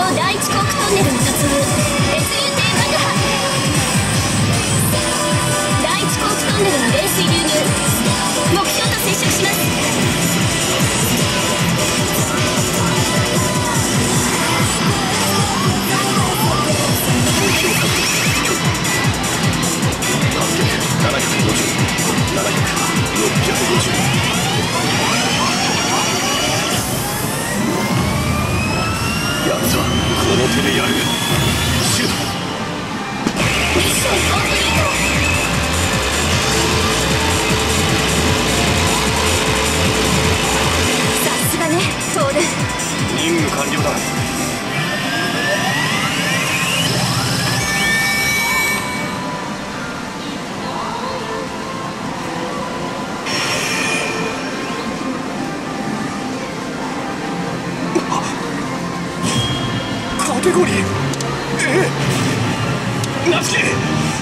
第一航空トンネルに突入。 SUT 爆破。第一航空トンネルに冷水流入。目標と接触します。 やった、この手でやる。シュート。 ミッションコンプリート。さすがね、トール。 任務完了だ。カテゴリー A。夏希、